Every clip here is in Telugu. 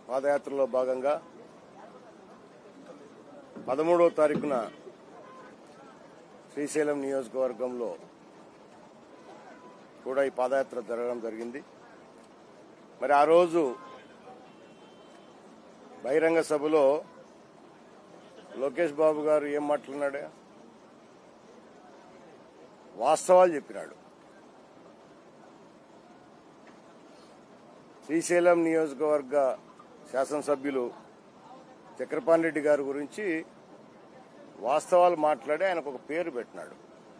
పాదయాత్రలో భాగంగా 13వ తారీఖున శ్రీశైలం నియోజకవర్గంలో కూడా ఈ పాదయాత్ర జరగడం జరిగింది. మరి ఆ రోజు బహిరంగ సభలో లోకేష్ బాబు గారు ఏం మాట్లాడినాడు? వాస్తవాలు చెప్పినాడు. శ్రీశైలం నియోజకవర్గ శాసనసభ్యులు చక్రపాణి రెడ్డి గారి గురించి వాస్తవాలు మాట్లాడి ఆయనకు ఒక పేరు పెట్టినాడు.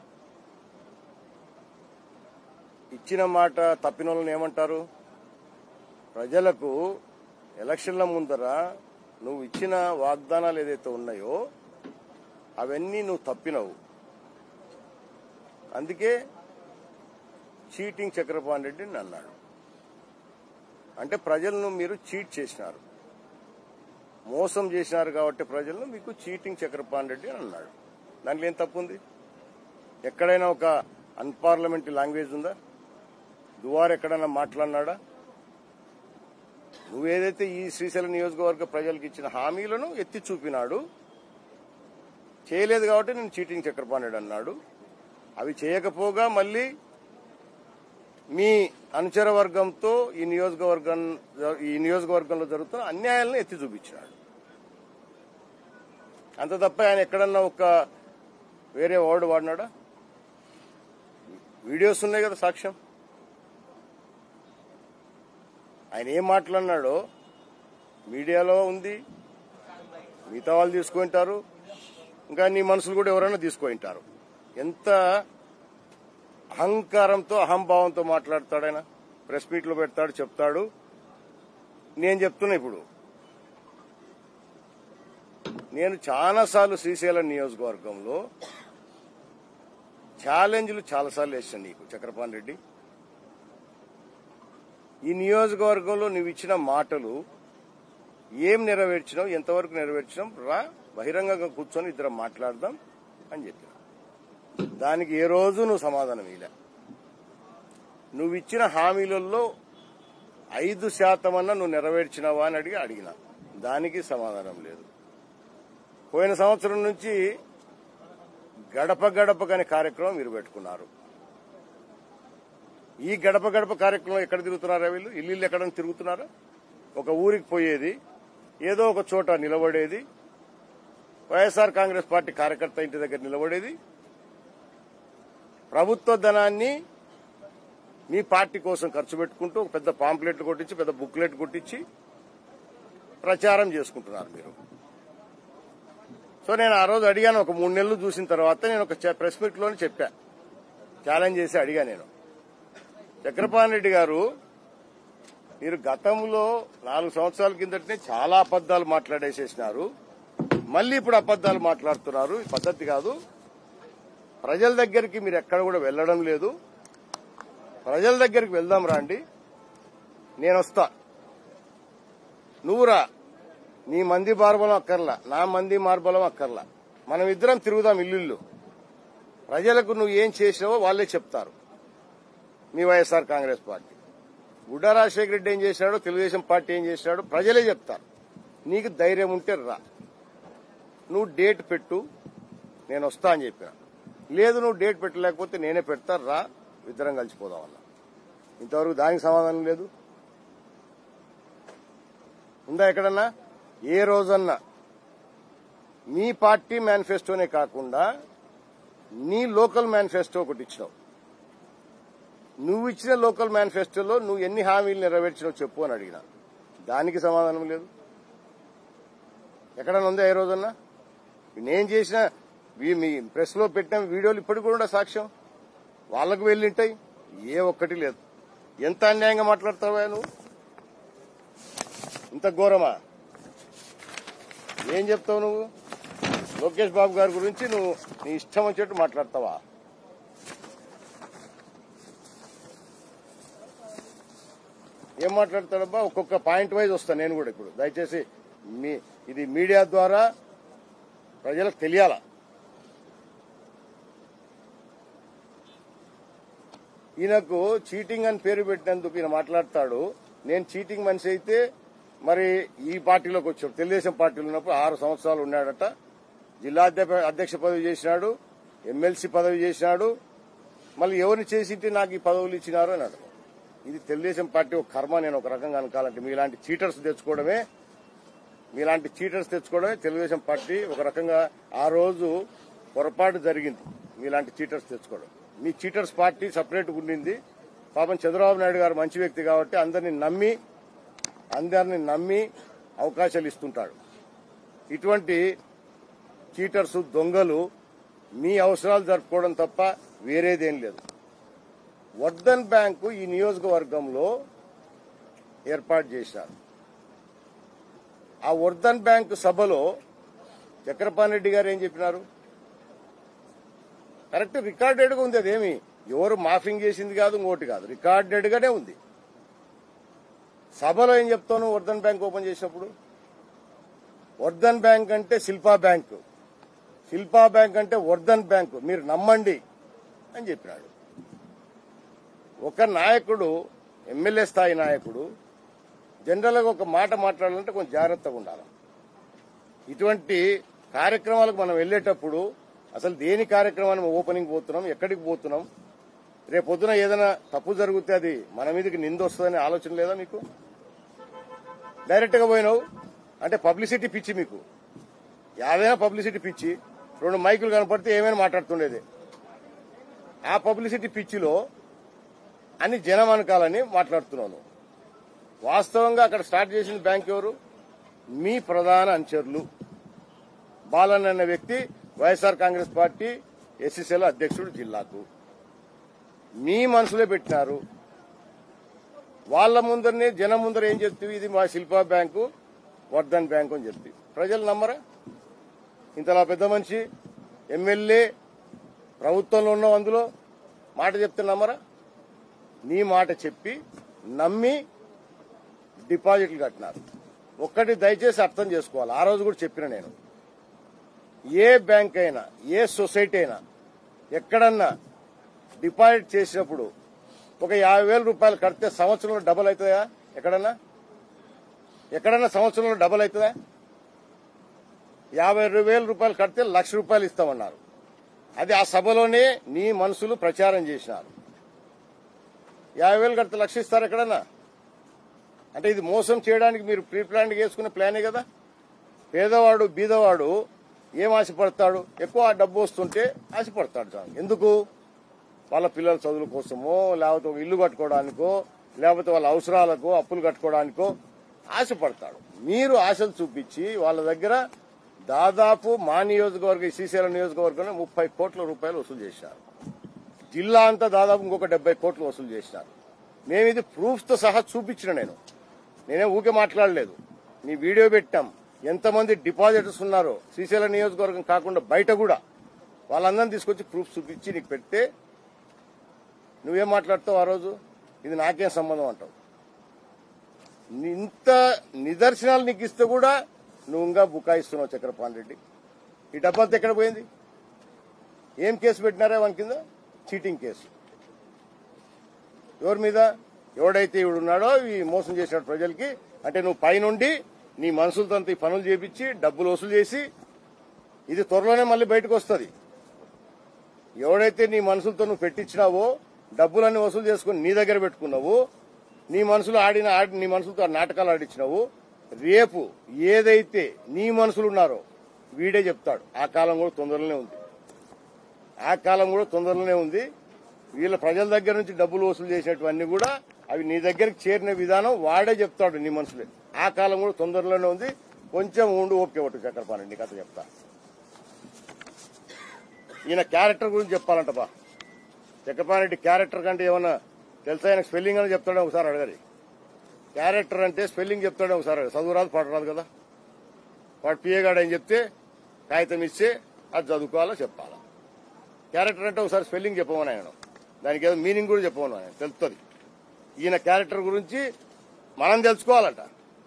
ఇచ్చిన మాట తప్పిన వాళ్ళని ఏమంటారు? ప్రజలకు ఎలక్షన్ల ముందర నువ్వు ఇచ్చిన వాగ్దానాలు ఏదైతే ఉన్నాయో అవన్నీ నువ్వు తప్పినవు. అందుకే చీటింగ్ చక్రపాణి రెడ్డిని అన్నాడు. అంటే ప్రజలను మీరు చీట్ చేసినారు, మోసం చేసినారు కాబట్టి ప్రజలను మీకు చీటింగ్ చక్రపాణి రెడ్డి అని అన్నాడు. దాంట్లో ఏం తప్పు ఉంది? ఎక్కడైనా ఒక అన్పార్లమెంటరీ లాంగ్వేజ్ ఉందా? దువారు ఎక్కడైనా మాట్లాడినాడా? నువ్వేదైతే ఈ శ్రీశైలం నియోజకవర్గ ప్రజలకు ఇచ్చిన హామీలను ఎత్తి చూపినాడు. చేయలేదు కాబట్టి నేను చీటింగ్ చక్రపాణి రెడ్డి అన్నాడు. అవి చేయకపోగా మళ్ళీ మీ అనుచర వర్గంతో ఈ నియోజకవర్గంలో జరుగుతున్న అన్యాయాలను ఎత్తి చూపించాడు. అంత తప్ప ఆయన ఎక్కడన్నా ఒక వేరే వర్డ్ వాడినాడా? వీడియోస్ ఉన్నాయి కదా సాక్ష్యం. ఆయన ఏం మాట్లాడినాడో మీడియాలో ఉంది, మిగతా వాళ్ళు తీసుకుంటారు, ఇంకా నీ మనుషులు కూడా ఎవరైనా తీసుకుంటారు. ఎంత అహంకారంతో అహంభావంతో మాట్లాడతాడు ఆయన. ప్రెస్ మీట్లో పెడతాడు, చెప్తాడు. నేను చెప్తున్నా, ఇప్పుడు నేను చాలాసార్లు శ్రీశైలం నియోజకవర్గంలో ఛాలెంజ్లు చాలాసార్లు వేసాను నీకు చక్రపాణి రెడ్డి. ఈ నియోజకవర్గంలో నువ్వు ఇచ్చిన మాటలు ఏం నెరవేర్చినావు, ఎంతవరకు నెరవేర్చినావు, రా బహిరంగంగా కూర్చొని ఇద్దరం మాట్లాడదాం అని చెప్పిన. దానికి ఏ రోజు నువ్వు సమాధానం ఇలా. నువ్వు ఇచ్చిన హామీలలో 5% అన్నా నువ్వు నెరవేర్చినావా అని అడిగిన. దానికి సమాధానం లేదు. పోయిన సంవత్సరం నుంచి గడప గడపకని కార్యక్రమం మీరు పెట్టుకున్నారు. ఈ గడప గడప కార్యక్రమం ఎక్కడ తిరుగుతున్నారా వీళ్ళు? ఇల్లు ఎక్కడ తిరుగుతున్నారా? ఒక ఊరికి పోయేది, ఏదో ఒక చోట నిలబడేది, వైఎస్ఆర్ కాంగ్రెస్ పార్టీ కార్యకర్త ఇంటి దగ్గర నిలబడేది, ప్రభుత్వ ధనాన్ని మీ పార్టీ కోసం ఖర్చు పెట్టుకుంటూ ఒక పెద్ద పాంప్లెట్లు కొట్టించి, పెద్ద బుక్లెట్ కొట్టించి ప్రచారం చేసుకుంటున్నారు మీరు. సో నేను ఆ రోజు అడిగాను, ఒక 3 నెలలు చూసిన తర్వాత నేను ఒక ప్రెస్ మీట్ లోనే చెప్పా, ఛాలెంజ్ చేసి అడిగా నేను, చక్రపాణి రెడ్డి గారు మీరు గతంలో 4 సంవత్సరాల కిందటనే చాలా అబద్దాలు మాట్లాడేసేసినారు, మళ్ళీ ఇప్పుడు అబద్దాలు మాట్లాడుతున్నారు. ఈ పద్ధతి కాదు. ప్రజల దగ్గరికి మీరు ఎక్కడ కూడా వెళ్లడం లేదు. ప్రజల దగ్గరికి వెళ్దాం రండి, నేను వస్తా, నువ్వురా. నీ మంది మార్బలం అక్కర్లా, నా మంది మార్బలం అక్కర్లా, మనం ఇద్దరం తిరుగుదాం ఇల్లు. ప్రజలకు నువ్వు ఏం చేసినావో వాళ్లే చెప్తారు. మీ వైఎస్ఆర్ కాంగ్రెస్ పార్టీ, గుడ్డా రాజశేఖర రెడ్డి ఏం చేసినాడో, తెలుగుదేశం పార్టీ ఏం చేసినాడో ప్రజలే చెప్తారు. నీకు ధైర్యం ఉంటే రా, నువ్వు డేట్ పెట్టు, నేను వస్తా అని చెప్పిన. లేదు నువ్వు డేట్ పెట్టలేకపోతే నేనే పెడతా, రా ఇద్దరం కలిసిపోదామన్నా. ఇంతవరకు దానికి సమాధానం లేదు. ఉందా ఎక్కడన్నా? ఏ రోజన్నా మీ పార్టీ మేనిఫెస్టోనే కాకుండా నీ లోకల్ మేనిఫెస్టో ఒకటి ఇచ్చినావు. నువ్వు ఇచ్చిన లోకల్ మేనిఫెస్టోలో నువ్వు ఎన్ని హామీలు నెరవేర్చినావు చెప్పు అని అడిగినా. దానికి సమాధానం లేదు. ఎక్కడన్నా ఉందా ఏ రోజన్నా? నేను చేసిన మీ ప్రెస్ లో పెట్టిన వీడియోలు ఇప్పటికి కూడా సాక్ష్యం వాళ్లకు వెళ్ళింటాయి. ఏ ఒక్కటి లేదు. ఎంత అన్యాయంగా మాట్లాడతావా నువ్వు? ఇంత ఘోరమా? ఏం చెప్తావు నువ్వు? లోకేష్ బాబు గారి గురించి నువ్వు నీ ఇష్టం వచ్చేట్టు మాట్లాడతావా? ఏం మాట్లాడతాడబ్బా? ఒక్కొక్క పాయింట్ వైజ్ వస్తా నేను కూడా. ఇప్పుడు దయచేసి ఇది మీడియా ద్వారా ప్రజలకు తెలియాలా. ఈయనకు చీటింగ్ అని పేరు పెట్టినందుకు ఈయన మాట్లాడతాడు. నేను చీటింగ్ మనిషి అయితే మరి ఈ పార్టీలోకి వచ్చాడు. తెలుగుదేశం పార్టీలో ఉన్నప్పుడు 6 సంవత్సరాలు ఉన్నాడట. జిల్లా అధ్యక్ష పదవి చేసినాడు, ఎమ్మెల్సీ పదవి చేసినాడు. మళ్ళీ ఎవరిని చేసింటే నాకు ఈ పదవులు ఇచ్చినారు అన్నాడు. ఇది తెలుగుదేశం పార్టీ ఒక కర్మ. నేను ఒక రకంగా అనుకోవాలంటే మీలాంటి చీటర్స్ తెచ్చుకోవడమే తెలుగుదేశం పార్టీ ఒక రకంగా ఆ రోజు పొరపాటు జరిగింది. మీలాంటి చీటర్స్ తెచ్చుకోవడం. మీ చీటర్స్ పార్టీ సపరేట్ ఉండింది. పాపం చంద్రబాబు నాయుడు గారు మంచి వ్యక్తి కాబట్టి అందరినీ నమ్మి అవకాశాలు ఇస్తుంటాడు. ఇటువంటి చీటర్స్ దొంగలు మీ అవసరాలు జరుపుకోవడం తప్ప వేరేదేం లేదు. వర్ధన్ బ్యాంకు ఈ నియోజకవర్గంలో ఏర్పాటు చేశారు. ఆ వర్ధన్ బ్యాంకు సభలో చక్రపాణి రెడ్డి గారు ఏం చెప్పినారు? కరెక్ట్ రికార్డెడ్ గా ఉంది. అదేమి ఎవరు మాఫింగ్ చేసింది కాదు, ఇంకోటి కాదు, రికార్డెడ్ గానే ఉంది. సభలో ఏం చెప్తాను? వర్ధన్ బ్యాంక్ ఓపెన్ చేసినప్పుడు వర్ధన్ బ్యాంక్ అంటే శిల్పా బ్యాంకు, శిల్పా బ్యాంక్ అంటే వర్ధన్ బ్యాంకు, మీరు నమ్మండి అని చెప్పినాడు. ఒక నాయకుడు, ఎమ్మెల్యే స్థాయి నాయకుడు జనరల్ గా ఒక మాట మాట్లాడాలంటే కొంచెం జాగ్రత్తగా ఉండాలి. ఇటువంటి కార్యక్రమాలకు మనం వెళ్లేటప్పుడు అసలు దేని కార్యక్రమాన్ని ఓపెనింగ్ పోతున్నాం, ఎక్కడికి పోతున్నాం, రేపు పొద్దున ఏదైనా తప్పు జరిగితే అది మన మీదకి నింద వస్తుందనే ఆలోచన లేదా మీకు? డైరెక్ట్ గా పోయినావు అంటే పబ్లిసిటీ పిచ్చి మీకు. ఏదైనా పబ్లిసిటీ పిచ్చి. 2 మైకులు కనపడితే ఏమైనా మాట్లాడుతుండేది. ఆ పబ్లిసిటీ పిచ్చిలో అని జనం అనకాలని మాట్లాడుతున్నాను. వాస్తవంగా అక్కడ స్టార్ట్ చేసిన బ్యాంక్ ఎవరు? మీ ప్రధాన అనుచరులు. బాలన్ అనే వ్యక్తి వైఎస్ఆర్ కాంగ్రెస్ పార్టీ ఎస్సీసీల అధ్యక్షుడు జిల్లాకు. మీ మనసులో పెట్టినారు. వాళ్ళ ముందరనే జనం ముందర ఏం చెప్తూ ఇది మా శిల్పా బ్యాంకు, వర్ధన్ బ్యాంకు అని చెప్తే ప్రజలు నమ్మరా? ఇంతలా పెద్ద మనిషి ఎమ్మెల్యే ప్రభుత్వంలో ఉన్నావు, అందులో మాట చెప్తే నమ్మరా? నీ మాట చెప్పి నమ్మి డిపాజిట్లు కట్టినారు. ఒక్కటి దయచేసి అర్థం చేసుకోవాలి. ఆ రోజు కూడా చెప్పిన నేను, ఏ బ్యాంక్ అయినా ఏ సొసైటీ అయినా ఎక్కడన్నా డిపాజిట్ చేసినప్పుడు ఒక 50,000 రూపాయలు కడితే సంవత్సరంలో డబుల్ అవుతుందా? ఎక్కడన్నా సంవత్సరంలో డబుల్ అవుతుందా? 50,000 రూపాయలు కడితే 1,00,000 రూపాయలు ఇస్తామన్నారు. అది ఆ సభలోనే నీ మనుషులు ప్రచారం చేసినారు. 50,000 కడితే 1,00,000 ఇస్తారు ఎక్కడన్నా? అంటే ఇది మోసం చేయడానికి మీరు ప్రీ ప్లాన్ చేసుకునే ప్లానే కదా. పేదవాడు బీదవాడు ఏం ఆశపడతాడు? ఎక్కువ డబ్బు వస్తుంటే ఆశపడతాడు. ఎందుకు? వాళ్ళ పిల్లల చదువుల కోసమో, లేకపోతే ఒక ఇల్లు కట్టుకోవడానికో, లేకపోతే వాళ్ళ అవసరాలకో, అప్పులు కట్టుకోవడానికో ఆశపడతాడు. మీరు ఆశలు చూపించి వాళ్ళ దగ్గర దాదాపు మా నియోజకవర్గం, శ్రీశైలం నియోజకవర్గంలో 30 కోట్ల రూపాయలు వసూలు చేశారు. జిల్లా అంతా దాదాపు ఇంకొక 70 కోట్లు వసూలు చేశారు. మేము ఇది ప్రూఫ్స్ తో సహా చూపించిన నేనే ఊకే మాట్లాడలేదు. నీ వీడియో పెట్టాం. ఎంతమంది డిపాజిటర్స్ ఉన్నారో శ్రీశైలం నియోజకవర్గం కాకుండా బయట కూడా వాళ్ళందరినీ తీసుకొచ్చి ప్రూఫ్ చూపించి నీకు పెడితే నువ్వేం మాట్లాడతావు? ఆ రోజు ఇది నాకేం సంబంధం అంటావు. ఇంత నిదర్శనాలు నీకు ఇస్తే కూడా నువ్వు ఇంకా బుకాయిస్తున్నావు చక్రపాణి రెడ్డి. ఈ డబ్బంతా ఎక్కడ పోయింది? ఏం కేసు పెట్టినారా వాని కింద? Cheating case. ఎవరి మీద? ఎవడైతే ఇవిడున్నాడో ఈ మోసం చేసినాడు ప్రజలకి. అంటే నువ్వు పైనుండి నీ మనుషులతో ఈ పనులు చేపించి డబ్బులు వసూలు చేసి, ఇది త్వరలోనే మళ్ళీ బయటకు వస్తుంది. ఎవడైతే నీ మనుషులతో నువ్వు పెట్టించినావో, డబ్బులన్నీ వసూలు చేసుకుని నీ దగ్గర పెట్టుకున్నావు, నీ మనుషులతో నాటకాలు ఆడించినావు, రేపు ఏదైతే నీ మనుషులు ఉన్నారో వీడే చెప్తాడు. ఆ కాలం కూడా తొందరలోనే ఉంది. వీళ్ళ ప్రజల దగ్గర నుంచి డబ్బులు వసూలు చేసేటివన్నీ కూడా అవి నీ దగ్గరికి చేరిన విధానం వాడే చెప్తాడు. నీ మనుషులే. ఆ కాలం కూడా తొందరలోనే ఉంది. కొంచెం ఉండి ఓపిక పట్టు చక్రపాణి, నీ కథ చెప్తా. ఈయన క్యారెక్టర్ గురించి చెప్పాలంట బా. చక్రపాణి రెడ్డి క్యారెక్టర్ కంటే ఏమన్నా తెలుసా? ఆయనకు స్పెల్లింగ్ అని చెప్తాడే ఒకసారి అడగరి. క్యారెక్టర్ అంటే స్పెల్లింగ్ చెప్తాడే ఒకసారి. చదువు రాదు, పాట రాదు కదా. వాడు పిఏగాడు అని చెప్తే కాగితం ఇస్తే అది చదువుకోవాలా, చెప్పాలా. క్యారెక్టర్ అంటే ఒకసారి స్పెల్లింగ్ చెప్పమని ఆయన, దానికి ఏదో మీనింగ్ కూడా చెప్పమని ఆయన తెలుస్తుంది. ఈయన క్యారెక్టర్ గురించి మనం తెలుసుకోవాలట.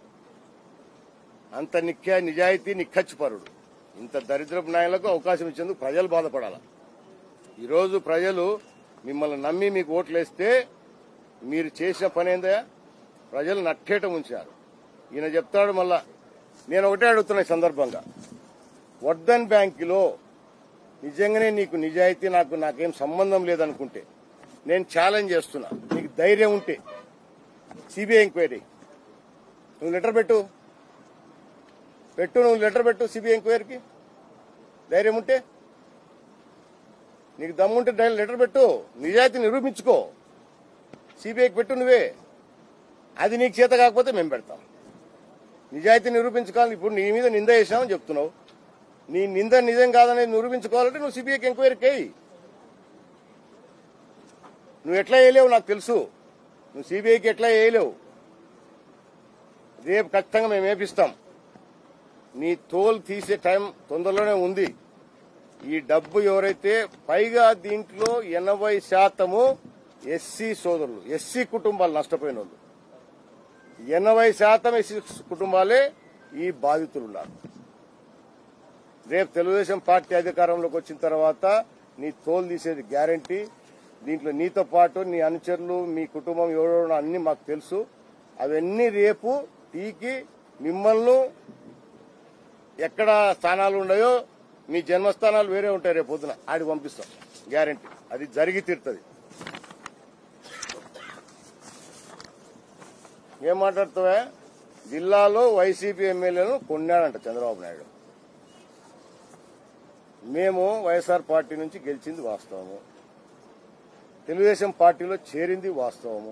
అంత నిజాయితీ నిక్కచ్చిపరుడు. ఇంత దరిద్రపు నాయకులకు అవకాశం ఇచ్చేందుకు ప్రజలు బాధపడాల. ఈరోజు ప్రజలు మిమ్మల్ని నమ్మి మీకు ఓట్లు వేస్తే మీరు చేసిన పని ఏందయ్యా? ప్రజలు నట్టేట ఉంచారు. ఈయన చెప్తాడు మళ్ళా. నేను ఒకటే అడుగుతున్నా ఈ సందర్భంగా, వర్ధన్ బ్యాంకులో నిజంగానే నీకు నిజాయితీ నాకేం సంబంధం లేదనుకుంటే నేను ఛాలెంజ్ చేస్తున్నా. నీకు ధైర్యం ఉంటే సిబిఐ ఎంక్వైరీ నువ్వు లెటర్ పెట్టు, నువ్వు లెటర్ పెట్టు సిబిఐ ఎంక్వైరీకి. ధైర్యం ఉంటే, నీకు దమ్ముంటే లెటర్ పెట్టు, నిజాయితీ నిరూపించుకో, సిబిఐకి పెట్టు నువ్వే. అది నీకు చేత కాకపోతే మేము పెడతాం. నిజాయితీ నిరూపించుకోవాలి. ఇప్పుడు నీ మీద నింద చేసినామని చెప్తున్నావు. నీ నింద నిజం కాదనేది నిరూపించుకోవాలంటే నువ్వు సిబిఐకి ఎంక్వైరీకి అయ్యి. నువ్వు ఎట్లా వేయలేవు నాకు తెలుసు. నువ్వు సిబిఐకి ఎట్లా వేయలేవు. రేపు ఖచ్చితంగా మేము వేపిస్తాం. నీ తోలు తీసే టైం తొందరలోనే ఉంది. ఈ డబ్బు ఎవరైతే పైగా దీంట్లో 80% ఎస్సీ సోదరులు, ఎస్సీ కుటుంబాలు నష్టపోయిన వాళ్ళు, 80% ఎస్సీ కుటుంబాలే ఈ బాధితులున్నారు. రేపు తెలుగుదేశం పార్టీ అధికారంలోకి వచ్చిన తర్వాత నీ తోలు తీసేది గ్యారంటీ. దీంట్లో నీతో పాటు నీ అనుచరులు, మీ కుటుంబం ఎవరో అన్ని మాకు తెలుసు. అవన్నీ రేపు టీకి మిమ్మల్ని ఎక్కడ స్థానాలు ఉన్నాయో మీ జన్మస్థానాలు వేరే ఉంటాయి. రేపు పొద్దున ఆడికి పంపిస్తాం గ్యారంటీ. అది జరిగి తీరుతుంది. ఏం మాట్లాడుతావా? జిల్లాలో వైసీపీ ఎమ్మెల్యేలను కొన్నాడంట చంద్రబాబు నాయుడు. మేము వైఎస్ఆర్ పార్టీ నుంచి గెలిచింది వాస్తవము, తెలుగుదేశం పార్టీలో చేరింది వాస్తవము.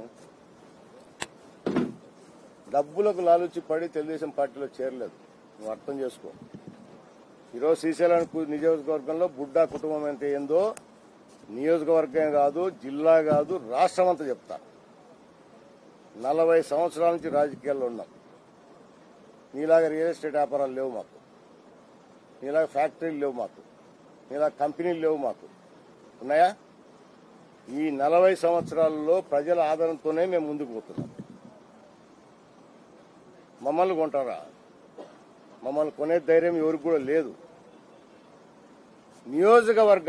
డబ్బులకు లాలుచి పడి తెలుగుదేశం పార్టీలో చేరలేదు. నువ్వు అర్థం చేసుకో. ఈరోజు శ్రీశైలం నియోజకవర్గంలో బుడ్డా కుటుంబం ఎంత ఏందో నియోజకవర్గం కాదు, జిల్లా కాదు, రాష్ట్రం అంతా చెప్తా. 40 సంవత్సరాల నుంచి రాజకీయాల్లో ఉన్నాం. నీలాగా రియల్ ఎస్టేట్ వ్యాపారాలు లేవు మాకు, నీలాగా ఫ్యాక్టరీలు లేవు మాకు, నీలాగా కంపెనీలు లేవు మాకు. ఉన్నాయా? ఈ 40 సంవత్సరాలలో ప్రజల ఆదరణతోనే మేము ముందుకు పోతున్నాం. మమ్మల్ని కొంటారా? మమ్మల్ని కొనే ధైర్యం ఎవరికి కూడా లేదు. నియోజకవర్గ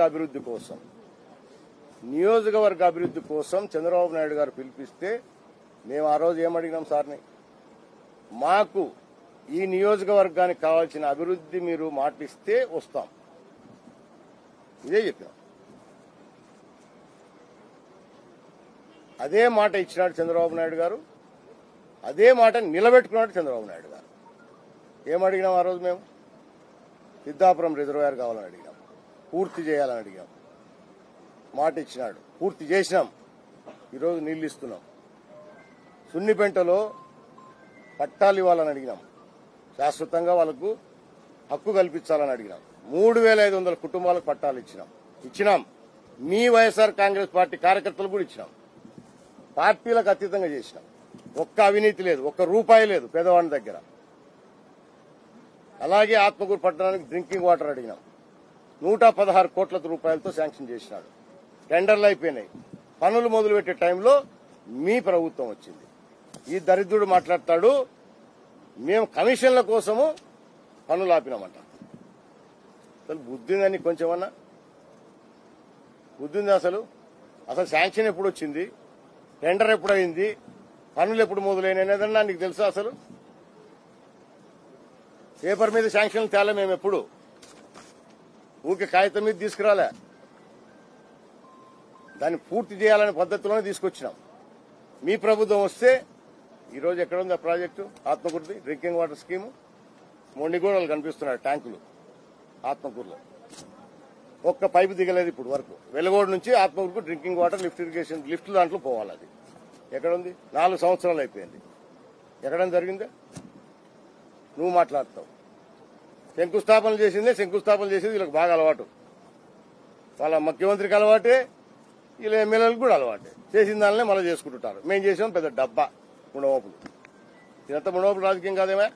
అభివృద్ధి కోసం చంద్రబాబు నాయుడు గారు పిలిపిస్తే మేము ఆ రోజు ఏమడిగినాం సార్ని, మాకు ఈ నియోజకవర్గానికి కావాల్సిన అభివృద్ధి మీరు మాటిస్తే వస్తాం. ఇదే చెప్పాం. అదే మాట ఇచ్చినాడు చంద్రబాబు నాయుడు గారు, అదే మాట నిలబెట్టుకున్నాడు చంద్రబాబు నాయుడు గారు. ఏమడిగినాం ఆ రోజు? మేము సిద్ధాపురం రిజర్వాయర్ కావాలని అడిగాం, పూర్తి చేయాలని అడిగాం. మాట ఇచ్చినాడు, పూర్తి చేసినాం. ఈరోజు నీళ్లు ఇస్తున్నాం. సున్నిపెంటలో పట్టాలు ఇవ్వాలని అడిగినాం, శాశ్వతంగా వాళ్లకు హక్కు కల్పించాలని అడిగినాం. 3500 కుటుంబాలకు పట్టాలు ఇచ్చినాం. మీ వైఎస్ఆర్ కాంగ్రెస్ పార్టీ కార్యకర్తలు కూడా ఇచ్చినాం. పార్టీలకు అతీతంగా చేసినాం. ఒక్క అవినీతి లేదు, ఒక్క రూపాయి లేదు పేదవాడి దగ్గర. అలాగే ఆత్మకూరు పట్టణానికి డ్రింకింగ్ వాటర్ అడిగినాం. 116 కోట్ల రూపాయలతో శాంక్షన్ చేసినాడు. టెండర్లు అయిపోయినాయి. పనులు మొదలుపెట్టే టైంలో మీ ప్రభుత్వం వచ్చింది. ఈ దరిద్రుడు మాట్లాడతాడు మేము కమిషన్ల కోసము పనులు ఆపినామంట. అసలు బుద్ధి ఉందని కొంచెమన్నా బుద్ధి ఉంది? అసలు శాంక్షన్ ఎప్పుడు వచ్చింది, టెండర్ ఎప్పుడైంది, పనులు ఎప్పుడు మొదలైనదన్నా నీకు తెలుసా? అసలు పేపర్ మీద శాంక్షన్లు తేలే మేము ఎప్పుడు, ఊరికే కాగితం మీద తీసుకురాలే. దాన్ని పూర్తి చేయాలనే పద్ధతిలోనే తీసుకొచ్చినాం. మీ ప్రభుత్వం వస్తే ఈరోజు ఎక్కడుంది ఆ ప్రాజెక్టు? ఆత్మకూరుది డ్రింకింగ్ వాటర్ స్కీము. మొండిగూడలు కనిపిస్తున్నాయి ట్యాంకులు ఆత్మకూరులో. ఒక్క పైపు దిగలేదు ఇప్పుడు వరకు. వెలుగోడు నుంచి ఆత్మకూరుకు drinking water lift irrigation lift దాంట్లో పోవాలి. అది ఎక్కడుంది? 4 సంవత్సరాలు అయిపోయింది. ఎక్కడైనా జరిగిందా? నువ్వు మాట్లాడతావు. శంకుస్థాపన చేసిందే, శంకుస్థాపన చేసేది వీళ్ళకి బాగా అలవాటు. వాళ్ళ ముఖ్యమంత్రికి అలవాటే, వీళ్ళ ఎమ్మెల్యేలకు కూడా అలవాటే. చేసిన దానినే మళ్ళీ చేసుకుంటుంటారు. మేము చేసాం పెద్ద డబ్బా మునవోపులు. ఇదంతా మునవోపులు రాజకీయం కాదేమా?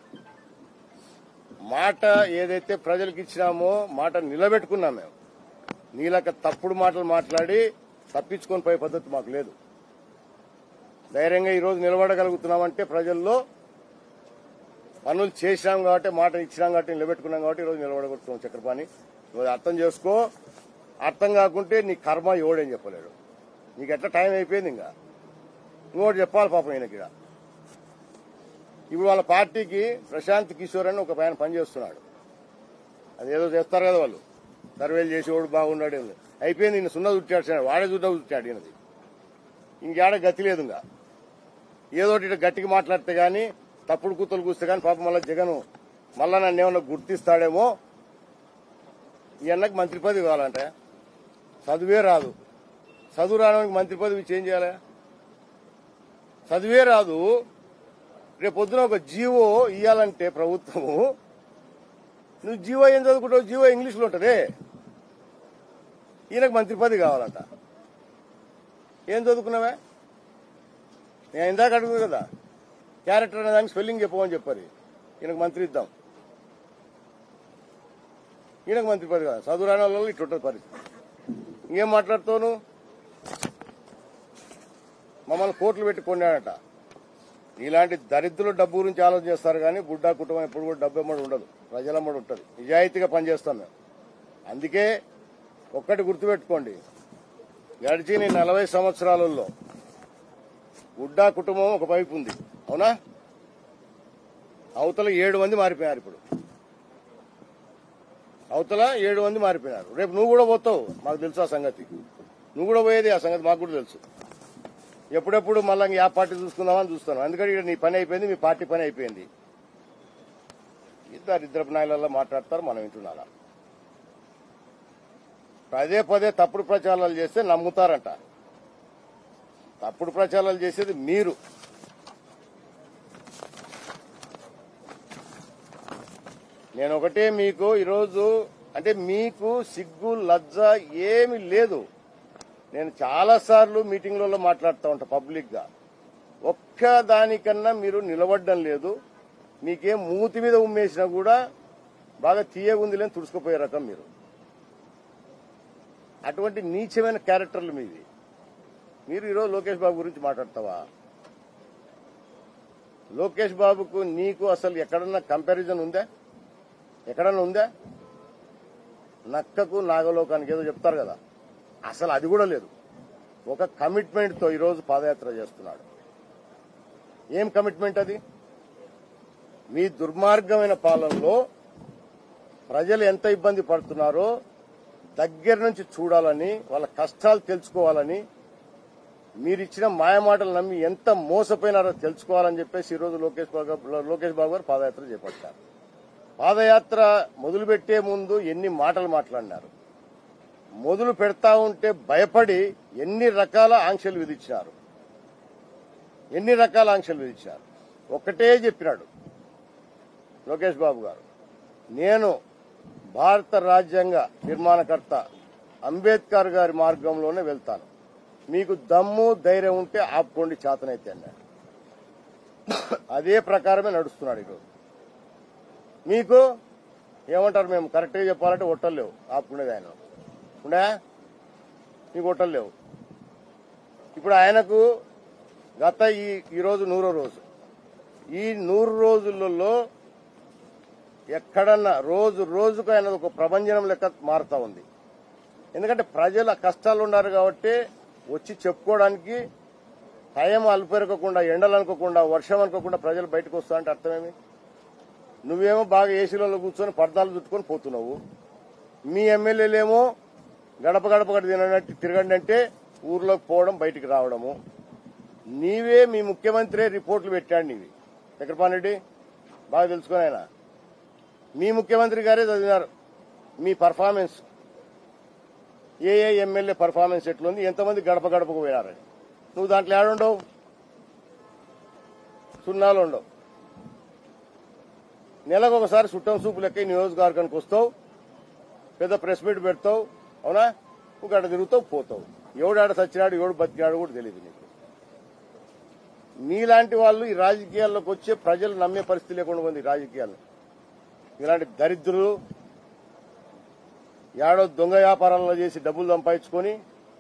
మాట ఏదైతే ప్రజలకు ఇచ్చినామో మాట నిలబెట్టుకున్నాం. మేము నీలక తప్పుడు మాటలు మాట్లాడి తప్పించుకొని పోయే పద్ధతి మాకు లేదు. ధైర్యంగా ఈరోజు నిలబడగలుగుతున్నామంటే ప్రజల్లో పనులు చేసినాం కాబట్టి, మాట ఇచ్చినాం కాబట్టి, నిలబెట్టుకున్నాం కాబట్టి ఈరోజు నిలబడగలుగుతున్నాం. చక్రపాణి, నువ్వు అర్థం చేసుకో. అర్థం కాకుంటే నీ కర్మ ఎవడేం చెప్పలేడు. నీకు ఎట్లా టైం అయిపోయింది. ఇంకా నువ్వు చెప్పాలి పాపం ఈయనకి. ఇప్పుడు వాళ్ళ పార్టీకి ప్రశాంత్ కిషోర్ అని ఒక ఆయన పనిచేస్తున్నాడు. అదేదో చేస్తారు కదా వాళ్ళు, సర్వేలు చేసేవాడు బాగున్నాడు. అయిపోయింది, ఈయన సున్నా చుట్టాడు, వాడే చుట్టాడు ఈయనది. ఇంకేడ గతి లేదు. ఇంకా ఏదో ఇట్లా గట్టిగా మాట్లాడితే గానీ, తప్పుడు కూతలు కూస్తే గానీ పాపం మళ్ళీ జగన్ మళ్ళా నన్ను ఏమన్నా గుర్తిస్తాడేమో. ఈ అన్నకి మంత్రి పదవి కావాలంటే చదువే రాదు. చదువు రావడానికి మంత్రి పదవి చేంజ్ చేయాలి. చదివే రాదు. రేపు పొద్దున ఒక జీవో ఇవ్వాలంటే ప్రభుత్వము, నువ్వు జీవో ఏం చదువుకుంటావు? జీవో ఇంగ్లీష్లో ఉంటదే. ఈయనకు మంత్రి పదవి కావాలంట. ఏం చదువుకున్నావా? నేను ఇందాక అడుగుతుంది కదా, క్యారెక్టర్ అనే దానికి స్పెల్లింగ్ చెప్పమని చెప్పారు. ఈయనకు మంత్రి ఇద్దాం. ఈయనకు మంత్రి పదవి కాదు. చదువు రాని వాళ్ళు ఇట్లుంటుంది పరిస్థితి. ఇంకేం మాట్లాడుతావు? మమ్మల్ని కోట్లు పెట్టి కొన్నాడట. ఇలాంటి దరిద్రులు డబ్బు గురించి ఆలోచన చేస్తారు కానీ బుడ్డా కుటుంబం ఎప్పుడు కూడా డబ్బు ఎమ్మడి ఉండదు, ప్రజలమ్మడి ఉంటుంది. నిజాయితీగా పనిచేస్తాం మేము. అందుకే ఒక్కటి గుర్తుపెట్టుకోండి, గడిచిన 40 సంవత్సరాలలో బుడ్డా కుటుంబం ఒక వైపు ఉంది, అవునా? అవతల 7 మంది మారిపోయారు. ఇప్పుడు అవతల 7 మంది మారిపోయినారు. రేపు నువ్వు కూడా పోతావు, మాకు తెలుసు ఆ సంగతి. నువ్వు కూడా పోయేది, ఆ సంగతి మాకు కూడా తెలుసు. ఎప్పుడెప్పుడు మళ్ళీ ఆ పార్టీ చూసుకుందామని చూస్తాను. ఎందుకంటే ఇక్కడ నీ పని అయిపోయింది, మీ పార్టీ పని అయిపోయింది. ఇద్దరు నాయలలో మాట్లాడతారు, మనం వింటున్నారా? పదే పదే తప్పుడు ప్రచారాలు చేస్తే నమ్ముతారంట. తప్పుడు ప్రచారాలు చేసేది మీరు. నేను ఒకటే మీకు ఈరోజు, అంటే మీకు సిగ్గు లజ్జ ఏమి లేదు. నేను చాలా సార్లు మీటింగ్లలో మాట్లాడుతూ ఉంటా పబ్లిక్ గా. ఒక్క దానికన్నా మీరు నిలబడడం లేదు. మీకేం మూతి మీద ఉమ్మేసినా కూడా బాగా తీయగుంది లేని తుడుచుకుపోయే రకం మీరు. అటువంటి నీచమైన క్యారెక్టర్లు మీది. మీరు ఈరోజు లోకేష్ బాబు గురించి మాట్లాడతావా? లోకేష్ బాబుకు నీకు అసలు ఎక్కడన్నా కంపారిజన్ ఉందా? ఎక్కడన్నా ఉందా? నక్కకు నాగలోకానికి ఏదో చెప్తారు కదా, అసలు అది కూడా లేదు. ఒక కమిట్మెంట్ తో ఈరోజు పాదయాత్ర చేస్తున్నాడు. ఏం కమిట్మెంట్ అది? మీ దుర్మార్గమైన పాలనలో ప్రజలు ఎంత ఇబ్బంది పడుతున్నారో దగ్గర నుంచి చూడాలని, వాళ్ళ కష్టాలు తెలుసుకోవాలని, మీరిచ్చిన మాయమాటలు నమ్మి ఎంత మోసపోయినారో తెలుసుకోవాలని చెప్పేసి ఈరోజు లోకేష్ బాబు గారు పాదయాత్ర చేపట్టారు. పాదయాత్ర మొదలుపెట్టే ముందు ఎన్ని మాటలు మాట్లాడినారు. మొదలు పెడతా ఉంటే భయపడి ఎన్ని రకాల ఆంక్షలు విధించారు. ఒక్కటే చెప్పినాడు లోకేష్ బాబు గారు, నేను భారత రాజ్యాంగ నిర్మాణకర్త అంబేద్కర్ గారి మార్గంలోనే వెళ్తాను. మీకు దమ్ము ధైర్యం ఉంటే ఆపుకోండి, చేతనైతే అన్నాడు. అదే ప్రకారమే నడుస్తున్నాడు ఈరోజు. మీకు ఏమంటారు? మేము కరెక్ట్గా చెప్పాలంటే ఒట్టలేవు ఆపుకునేది ఆయన ఉండే, మీకు ఒట్టలు లేవు. ఇప్పుడు ఆయనకు గత ఈరోజు 100వ రోజు. ఈ 100 రోజులలో ఎక్కడన్నా రోజుకు ఆయన ఒక ప్రభంజనం లెక్క మారుతా ఉంది. ఎందుకంటే ప్రజల కష్టాలు ఉన్నారు కాబట్టి వచ్చి చెప్పుకోవడానికి టైం అల్పెరకకుండా, ఎండలు అనుకోకుండా, వర్షం అనుకోకుండా ప్రజలు బయటకు వస్తారంటే అర్థమేమి? నువ్వేమో బాగా ఏసీలలో కూర్చొని పర్దాలు చుట్టుకొని పోతున్నావు. మీ ఎమ్మెల్యేలేమో గడప తిరగండి అంటే ఊర్లోకి పోవడం, బయటికి రావడము. నీవే మీ ముఖ్యమంత్రి రిపోర్టులు పెట్టాడు. నీవి చక్రపాణి రెడ్డి బాగా తెలుసుకుని, ఆయన మీ ముఖ్యమంత్రి గారే చదివినారు మీ పర్ఫార్మెన్స్, ఏ ఎమ్మెల్యే పర్ఫార్మెన్స్ ఎట్లుంది, ఎంతమంది గడపకు పోయినారని. నువ్వు దాంట్లో ఏడుండవు, సున్నాలు ఉండవు. నెలకు ఒకసారి చుట్టం సూపు లెక్క నియోజకవర్గానికి వస్తావు, పెద్ద ప్రెస్ మీట్ పెడతావు, అవునా? నువ్వు గడ తిరుగుతావు, పోతావు. ఎవడాడ సచ్చినాడు, ఎవడు బతికినాడు కూడా తెలియదు నీకు. మీలాంటి వాళ్ళు ఈ రాజకీయాల్లోకి వచ్చే ప్రజలు నమ్మే పరిస్థితి లేకుండా ఉంది. రాజకీయాలు ఇలాంటి దరిద్రులు ఏడో దొంగ వ్యాపారాల్లో చేసి డబ్బులు సంపాదించుకొని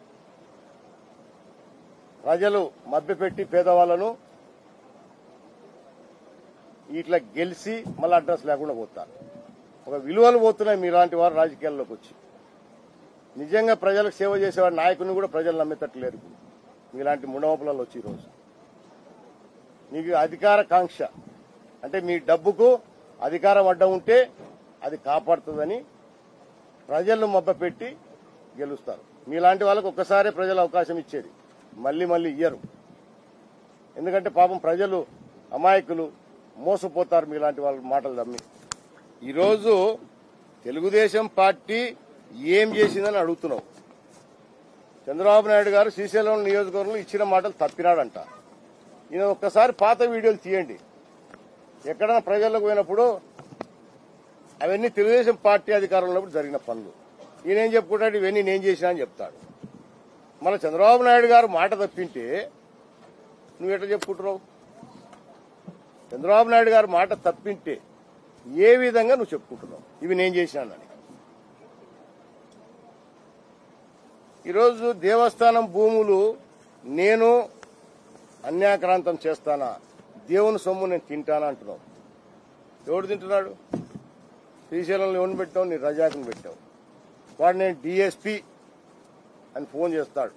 ప్రజలు మభ్యపెట్టి పేదవాళ్లను ఇట్లా గెలిచి మళ్ళీ అడ్రస్ లేకుండా పోతారు. ఒక విలువలు పోతున్నాయి మీలాంటి వారు రాజకీయాల్లోకి వచ్చి. నిజంగా ప్రజలకు సేవ చేసేవాడి నాయకుని కూడా ప్రజలు నమ్మేటట్లేరు మీలాంటి ముండమపులలో వచ్చి. ఈరోజు నీకు అధికార కాంక్ష, అంటే మీ డబ్బుకు అధికారం అడ్డం ఉంటే అది కాపాడుతుందని ప్రజలను మభ్యపెట్టి గెలుస్తారు. మీలాంటి వాళ్ళకు ఒక్కసారే ప్రజలు అవకాశం ఇచ్చేది, మళ్లీ మళ్లీ ఇయ్యరు. ఎందుకంటే పాపం ప్రజలు అమాయకులు, మోసపోతారు మీలాంటి వాళ్ళ మాటలు నమ్మి. ఈరోజు తెలుగుదేశం పార్టీ ఏం చేసిందని అడుగుతున్నావు. చంద్రబాబు నాయుడు గారు శ్రీశైలం నియోజకవర్గంలో ఇచ్చిన మాటలు తప్పినాడంట. ఈయన ఒక్కసారి పాత వీడియోలు తీయండి. ఎక్కడైనా ప్రజల్లోకి పోయినప్పుడు అవన్నీ తెలుగుదేశం పార్టీ అధికారంలో ఉన్నప్పుడు జరిగిన పనులు. ఈయన ఏం చెప్పుకుంటాడు, ఇవన్నీ నేను చేసినా అని చెప్తాడు. మన చంద్రబాబు నాయుడు గారు మాట తప్పింటే నువ్వు ఎట్లా చెప్పుకుంటున్నావు? చంద్రబాబు నాయుడు గారు మాట తప్పింటే ఏ విధంగా నువ్వు చెప్పుకుంటున్నావు ఇవి నేను చేసినానని? ఈరోజు దేవస్థానం భూములు నేను అన్యాక్రాంతం చేస్తానా, దేవుని సొమ్ము నేను తింటానా అంటున్నావు. ఎవడు తింటున్నాడు? శ్రీశైలంలో ఎవరిని పెట్టావు? నీ రజాకుని పెట్టావు. వాడు నేను డిఎస్పీ అని ఫోన్ చేస్తాడు.